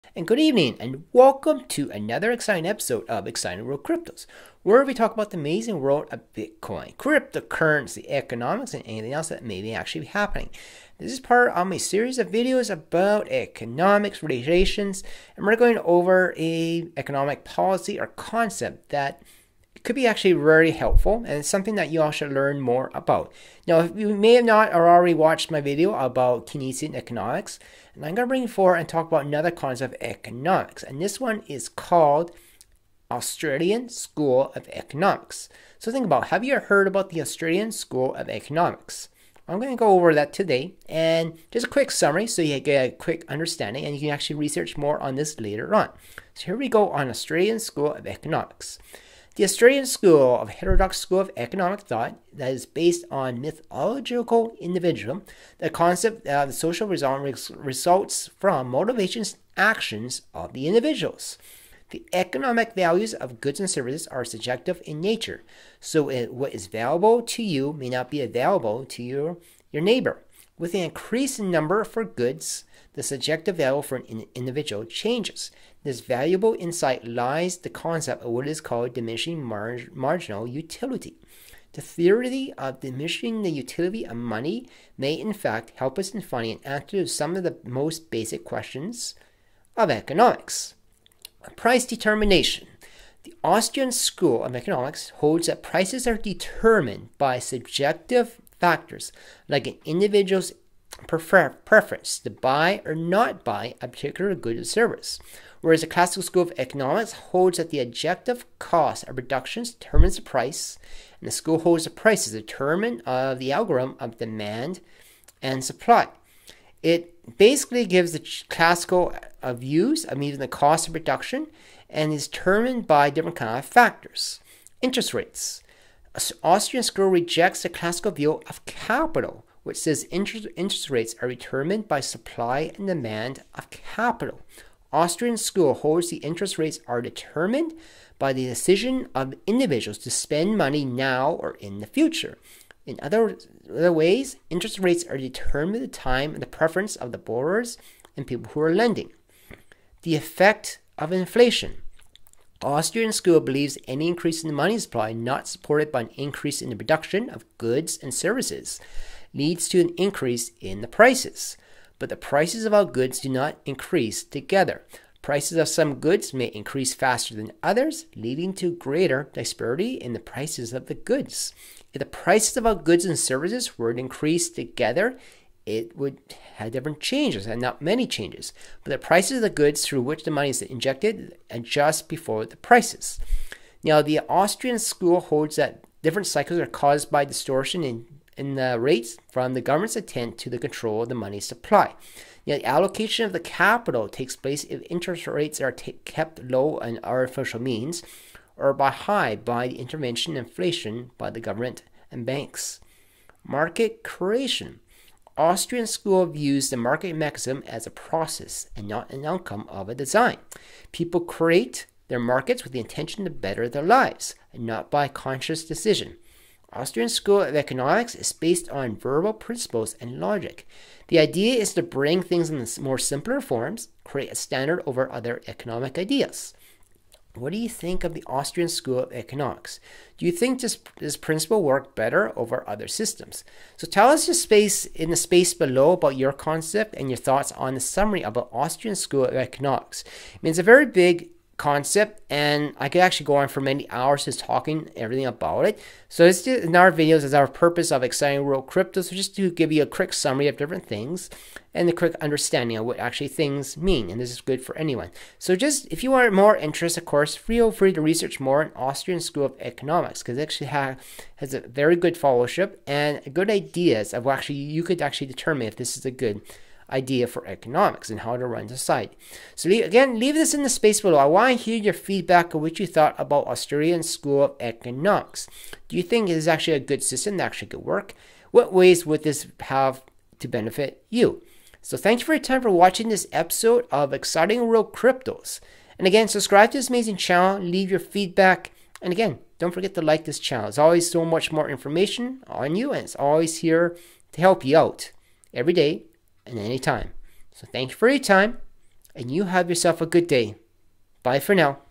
And good evening, and welcome to another exciting episode of Exciting World Cryptos, where we talk about the amazing world of Bitcoin, cryptocurrency, economics, and anything else that may be actually be happening. This is part of my series of videos about economics, relations, and we're going over a economic policy or concept that could be actually very helpful, and it's something that you all should learn more about. Now, if you may have not or already watched my video about Keynesian economics, and I'm going to bring forward and talk about another concept of economics, and this one is called Austrian School of Economics. So think about, have you heard about the Austrian School of Economics? I'm going to go over that today, and just a quick summary so you get a quick understanding, and you can actually research more on this later on. So here we go on Austrian School of Economics. The Austrian School of heterodox school of economic thought that is based on methodological individualism, the concept that the social result results from motivations and actions of the individuals. The economic values of goods and services are subjective in nature, so what is valuable to you may not be available to your neighbor. With an increase in number for goods, the subjective value for an individual changes. This valuable insight lies the concept of what is called diminishing marginal utility. The theory of diminishing the utility of money may in fact help us in finding an answer to some of the most basic questions of economics. Price determination. The Austrian School of Economics holds that prices are determined by subjective factors like an individual's preference to buy or not buy a particular good or service, whereas the classical school of economics holds that the objective cost of reductions determines the price, and the school holds the price is determined of the algorithm of demand and supply. It basically gives the classical views of even the cost of reduction and is determined by different kind of factors. Interest rates. Austrian school rejects the classical view of capital, which says interest rates are determined by supply and demand of capital. Austrian school holds the interest rates are determined by the decision of individuals to spend money now or in the future. In other ways, interest rates are determined by the time and the preference of the borrowers and people who are lending. The effect of inflation. Austrian school believes any increase in the money supply not supported by an increase in the production of goods and services leads to an increase in the prices. But the prices of all goods do not increase together. Prices of some goods may increase faster than others, leading to greater disparity in the prices of the goods. If the prices of all goods and services were to increase together, it would have different changes, and not many changes. But the prices of the goods through which the money is injected adjust before the prices. Now, the Austrian school holds that different cycles are caused by distortion in the rates from the government's attempt to the control of the money supply. The allocation of the capital takes place if interest rates are kept low on artificial means, or by high by the intervention and inflation by the government and banks. Market creation. Austrian school views the market mechanism as a process and not an outcome of a design. People create their markets with the intention to better their lives, and not by conscious decision. Austrian School of Economics is based on verbal principles and logic. The idea is to bring things in more simpler forms, create a standard over other economic ideas. What do you think of the Austrian School of Economics? Do you think this principle work better over other systems? So tell us in the space below about your concept and your thoughts on the summary about Austrian School of Economics. I mean, it's a very big concept, and I could actually go on for many hours just talking everything about it. So this in our videos is our purpose of Exciting World Crypto, so just to give you a quick summary of different things and a quick understanding of what actually things mean, and this is good for anyone. So just if you are more interested, of course, feel free to research more in Austrian School of Economics, because it actually has a very good fellowship and good ideas of what actually you could actually determine if this is a good idea for economics and how to run society. So again, leave this in the space below. I want to hear your feedback of what you thought about Austrian School of Economics. Do you think it is actually a good system that actually could work? What ways would this have to benefit you? So thank you for your time for watching this episode of Exciting World Cryptos. And again, subscribe to this amazing channel, leave your feedback, and again, don't forget to like this channel. There's always so much more information on you, and it's always here to help you out every day and anytime. So thank you for your time, and you have yourself a good day. Bye for now.